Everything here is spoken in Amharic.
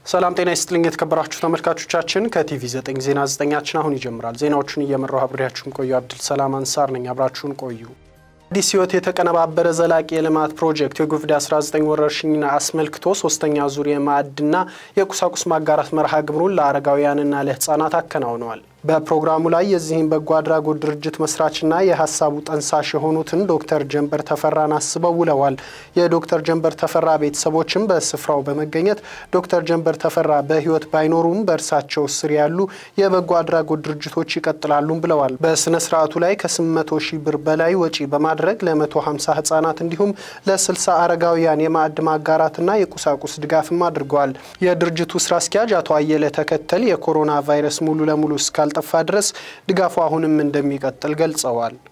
ሰላም ጤና ይስጥልኝ የተከበራችሁ ተመልካቾቻችን ከቲቪ 9 ዜና 9ኛችን አሁን ይጀምራል። ዜናዎቹን እየመራው አብሬያችሁን ቆዩ አብዱል ሰላም አንሳር ነኝ። አብራችሁን ቆዩ። ህይወት የተቀነባበረ ዘላቂ የልማት ፕሮጀክት የኮቪድ-19 ወረርሽኝን አስመልክቶ ሶስተኛ ዙር የማዕድና የቁሳቁስ ማጋራት መርሃ ግብሩን ለአረጋውያንና ለህፃናት አከናውነዋል። በፕሮግራሙ ላይ የዚህን በጎ አድራጎት ድርጅት መስራችና የሐሳቡ ጠንሳሽ የሆኑትን ዶክተር ጀንበር ተፈራን አስበው ውለዋል። የዶክተር ጀንበር ተፈራ ቤተሰቦችም በስፍራው በመገኘት ዶክተር ጀንበር ተፈራ በህይወት ባይኖሩም በእርሳቸው ስር ያሉ የበጎ አድራጎት ድርጅቶች ይቀጥላሉ ብለዋል። በስነ ስርዓቱ ላይ ከ800,000 ብር በላይ ወጪ በማድረግ ለ150 ህፃናት እንዲሁም ለ60 አረጋውያን የማዕድ ማጋራትና የቁሳቁስ ድጋፍም አድርገዋል። የድርጅቱ ስራ አስኪያጅ አቶ አየለ ተከተል የኮሮና ቫይረስ ሙሉ ለሙሉ እስካልጠፋ ድረስ ድጋፉ አሁንም እንደሚቀጥል ገልጸዋል።